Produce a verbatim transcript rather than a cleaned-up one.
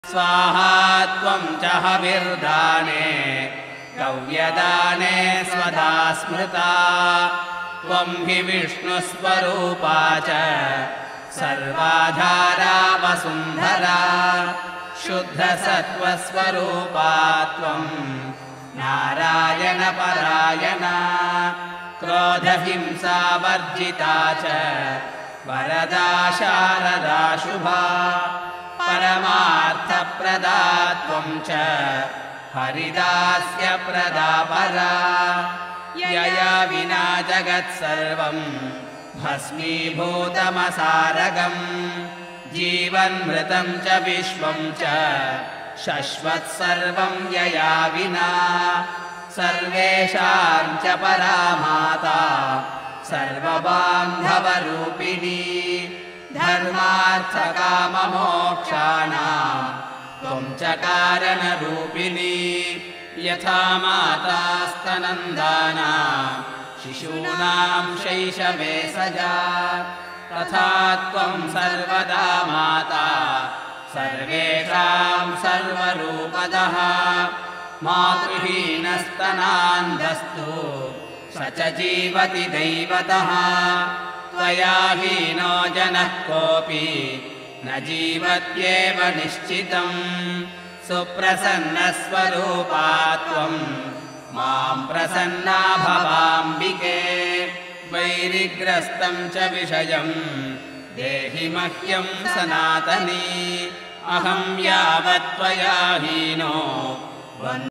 स्वाहा त्वं च हविर्दाने गव्यदाने स्वधा स्मृता त्वं हि विष्णुस्वरूपा च सर्वाधारा वसुन्धरा शुद्धसत्त्वस्वरूपा त्वं नारायणपरायणा क्रोधहिंसावर्जिता च वरदा शारदा शुभा परमार्थप्रदा त्वं च हरिदास्यप्रदा परा यया विना जगत्सर्वं भस्मीभूतमसारगम् जीवन्मृतं च विश्वं च शश्वत्सर्वं यया विना सर्वेषां च परा माता सर्वबान्धवरूपिणी धर्मार्थकाममोक्षाणां त्वं च कारणरूपिणी यथा माता स्तनन्दानां शिशूनां शैशवे सजा तथा त्वं सर्वदा माता सर्वेषां सर्वरूपदः मातृहीनस्तनान्धस्तु स च जीवति दैवतः त्वया हीनो जनः कोऽपि न जीवत्येव निश्चितम् सुप्रसन्नस्वरूपा त्वं मां प्रसन्ना भवाम्बिके वैरिग्रस्तं च विषयं देहि मह्यं सनातनी अहं यावत् त्वया हीनो